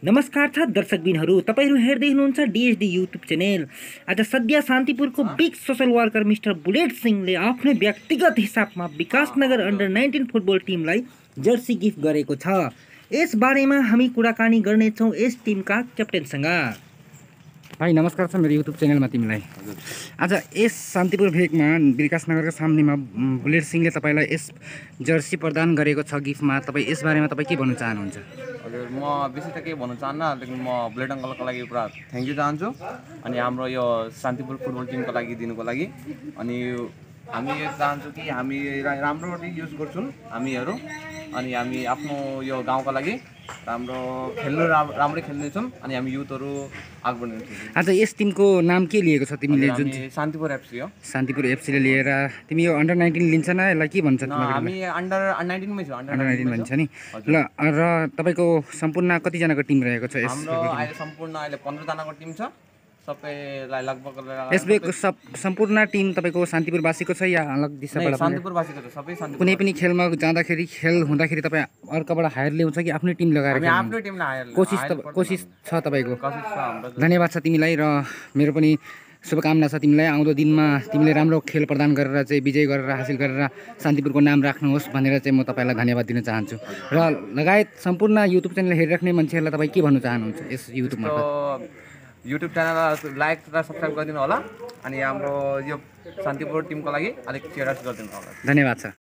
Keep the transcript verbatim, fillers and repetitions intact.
नमस्कार छ दर्शकबिनहरू, तपाईहरु हेर्दै हुनुहुन्छ डीएसडी युट्युब च्यानल। आज सद्य शान्तिपुरको big social worker mister Bullet सिंहले आफ्नो व्यक्तिगत हिसाबमा विकासनगर अन्डर नाइन्टिन फुटबल टिमलाई जर्सी गिफ्ट गरेको छ। यस बारेमा हामी कुराकानी गर्नेछौँ यस टिमका क्याप्टेनसँग। भाइ नमस्कार छ मेरो युट्युब च्यानलमा तिमीलाई। आज यस शान्तिपुर भेगमा विकासनगरको सामनेमा बुलेट सिंहले तपाईलाई यस जर्सी प्रदान गरेको छ गिफ्टमा। तपाईँ यस बारेमा तपाईँ के भन्न चाहनुहुन्छ? हजुर, म बेसी त केही भन्न चाहन्न, लेकिन म बुलेट अङ्कलको लागि पुरा थ्याङ्क यू चाहन्छु। अनि हाम्रो यो शान्तिपुर फुटबल टिमको लागि दिनुको लागि। अनि हामी यो चाहन्छौँ कि हामी राम्रो युज गर्छौँ हामीहरू, अनि हामी आफ्नो यो गाउँको लागि राम्रो खेल्नु राम्रै खेल्नेछौँ, अनि हामी युथहरू अघि बढ्नेछौँ। आज यस टिमको नाम के लिएको छ तिमीले? जुन शान्तिपुर एफसी हो। शान्तिपुर एफसीले लिएर तिमी यो अन्डर नाइन्टिन लिन्छ न, यसलाई के भन्छ? हामी अन्डर नाइन्टिनमै छ, अन्डर नाइन्टिन भन्छ नि ल। र तपाईँको सम्पूर्ण कतिजनाको टिम रहेको छ? हाम्रो अहिले सम्पूर्ण अहिले पन्ध्रजनाको टिम छ। सबैलाई लगभग यसको सब सम्पूर्ण टिम तपाईँको शान्तिपुरवासीको छ या अलग दिशाबाट? शान्तिपुरवासीको छ, सबै शान्तिपुर। कुनै पनि खेलमा जाँदाखेरि खेल हुँदाखेरि तपाईँ अर्कोबाट हायर ल्याउँछ कि आफ्नै टिम लगाएर? आफ्नै टिमलाई हायर कोसिस कोसिस छ तपाईँको। कोसिस छ हाम्रो। धन्यवाद छ तिमीलाई र मेरो पनि शुभकामना छ तिमीलाई। आउँदो दिनमा तिमीले राम्रो खेल प्रदान गरेर चाहिँ विजय गरेर हासिल गरेर शान्तिपुरको नाम राख्नुहोस् भनेर चाहिँ म तपाईँलाई धन्यवाद दिन चाहन्छु। र लगायत सम्पूर्ण युट्युब च्यानल हेरिराख्ने मान्छेहरूलाई तपाईँ के भन्नु चाहनुहुन्छ यस युट्युबमा? युट्युब च्यानल लाइक र सब्सक्राइब गरिदिनु होला, अनि हाम्रो यो शान्तिपुर टिमको लागि अलिक सेयर गरिदिनु होला। धन्यवाद छ।